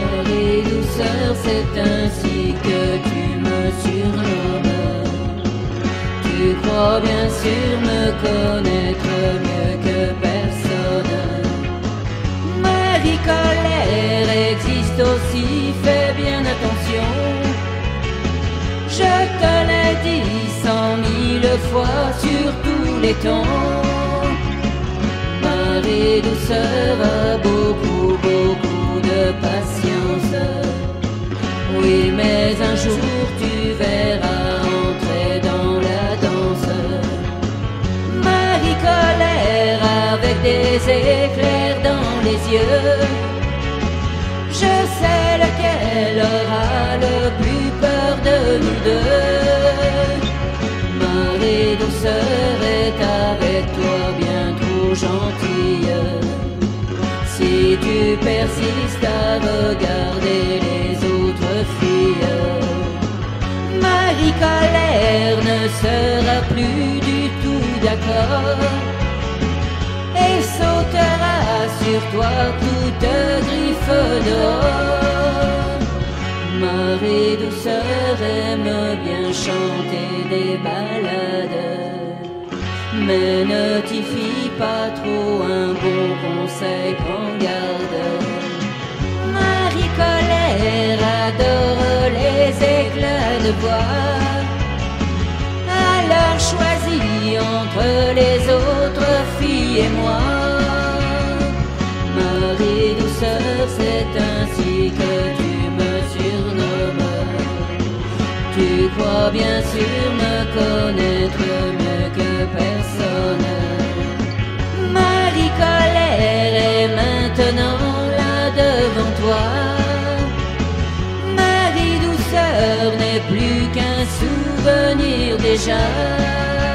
Marie douceur, c'est ainsi que tu me surnommes. Tu crois bien sûr me connaître mieux que personne. Marie colère existe aussi, fais bien attention. Je te l'ai dit 100 000 fois sur tous les tons. Marie douceur a beaucoup de patience. Oui, mais un jour tu verras entrer dans la danse. Marie colère avec des éclairs dans les yeux. Je sais lequel aura le plus peur de nous deux. Marie douceur est avec toi bien trop gentille. Si tu persistes à regarder les autres filles, Marie colère ne sera plus du tout d'accord et sautera sur toi toute griffe dehors. Marie douceur aime bien chanter des ballades, mais ne t'y fie pas trop, un bon conseil, prends garde. Marie colère adore les éclats de voix, alors choisis entre les autres filles et moi. Marie douceur, c'est ainsi que tu me surnommes. Tu crois bien sûr me connaître mieux que personne. Marie colère est maintenant là devant toi. Marie douceur n'est plus qu'un souvenir déjà.